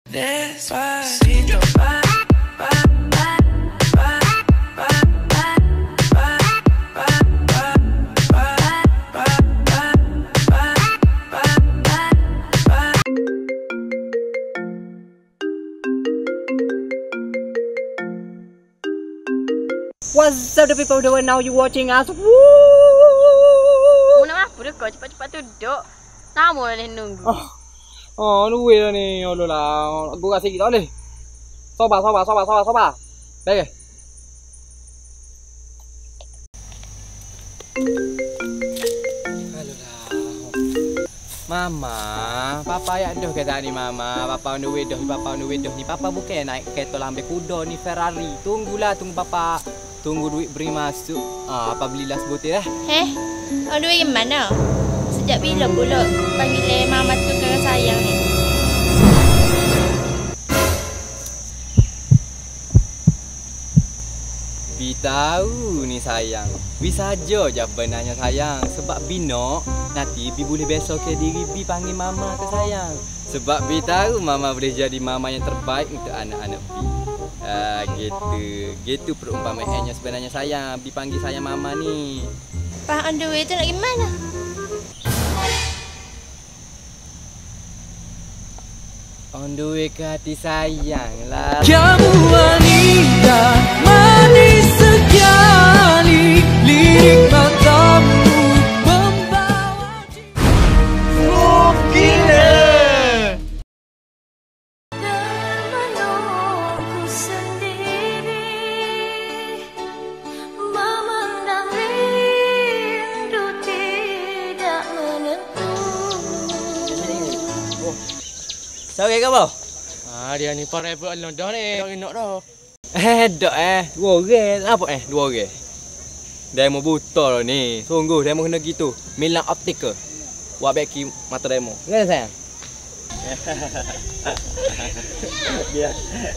Despacito. What's up the people doing now? You watching us? Woo! Nak apa dah kau? Cepat-cepat duduk. Lama dah nunggu. Nunggu dah ni. Allah lah. Aku kasih kita boleh. Sabar. Baik. Halo lah. Mama, Papa ya dah kata ni Mama. Papa on the way dah. Ni Papa bukan naik kereta lambe kuda ni Ferrari. Tunggu Papa. Tunggu duit beri masuk. Apa belilah sebutir lah. On the way mana? Sejak bila pula panggil Mama tu kakak sayang ni? Bi tahu ni sayang. Bi saja je benarnya sayang. Sebab Bi nak nanti Bi boleh besok ke diri Bi panggil Mama ke sayang. Sebab Bi tahu Mama boleh jadi Mama yang terbaik untuk anak-anak Bi. Gitu perumpamaannya sebenarnya sayang. Bi panggil saya Mama ni. Pak on the way tu nak pergi mana? On the way ke hati sayang lah. Kamu wanita manis sekali, lirik matamu membawa mungkin Menunggu sendiri, memandang rindu tidak menentu. Sorry ke apa? Dia ni para buat dah ni. Tak nak dah. Dok 2 orang. Apa 2 orang? Demo buta lah ni. Sungguh demo kena gitu. Milan Optical. Buat beki mata demo. Kan sayang? Dia.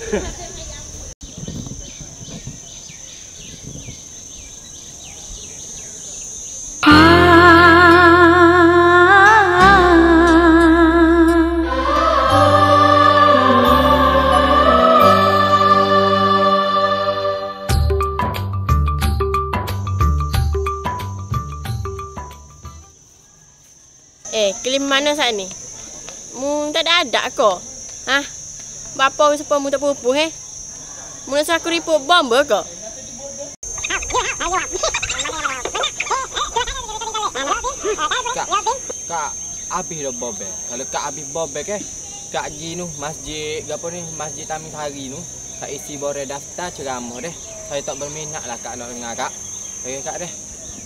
Kelim mana saat ni? Mu tak ada ko? Bapa mu sepah mu tak pupuh Mu nak aku report bomba ko? Kak habis dah bobek. Kalau kak habis bobek Kak Ji nu masjid apa ni? Masjid Tamin Sari nu. Kak isi boreh daftar ceramah deh. Saya tak berminat lah kak nak dengar kak. Okey kak deh.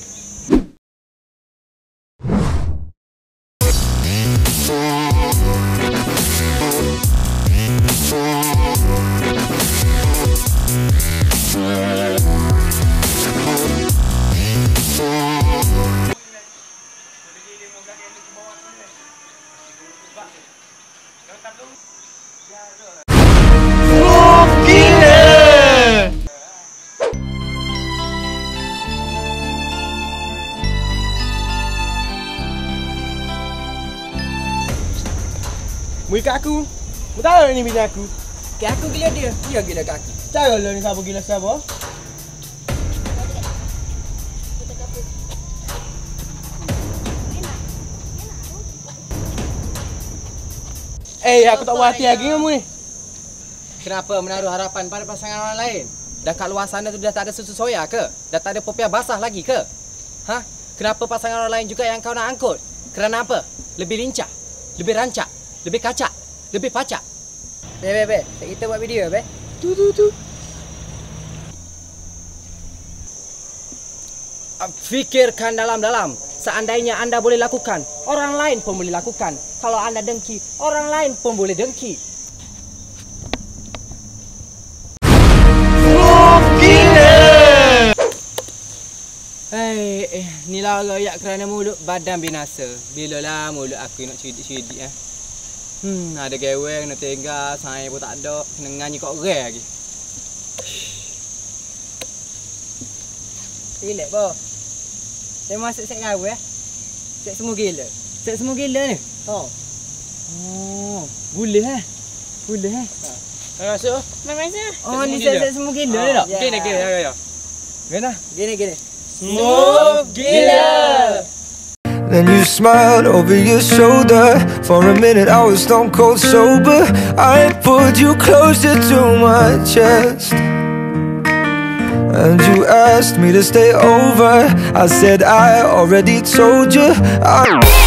Mui kat aku. Mu tahu ni bini aku. Kat aku gila dia. Dia gila kat aku. Cara lah ni siapa gila siapa? Aku tak puas hati lagi dengan mu ni. Kenapa menaruh harapan pada pasangan orang lain? Dah kat luar sana tu dah tak ada susu soya ke? Dah tak ada popiah basah lagi ke? Kenapa pasangan orang lain juga yang kau nak angkut? Kerana apa? Lebih lincah, lebih rancak, lebih kacak, lebih pacak. Be. Kita buat video, be. Tu. Fikirkan dalam-dalam. Seandainya anda boleh lakukan, orang lain pun boleh lakukan. Kalau anda dengki, orang lain pun boleh dengki. Ni lah rakyat kerana mulut badan binasa. Bilalah mulut aku nak cerdik-cerdik ada geweng nak tinggal, saya pun tak ada. Kena nganyi kat orang lagi. Relax po. Saya masuk set gawe Set semua gila. Set semua gila ni. Boleh Boleh Masuk. Main masa. Oh ni set semua gila ni tak? Gini. Ya. Gana Gini. Smoke gila. Then you smiled over your shoulder. For a minute I was stone cold sober. I pulled you closer to my chest, and you asked me to stay over. I said I already told you.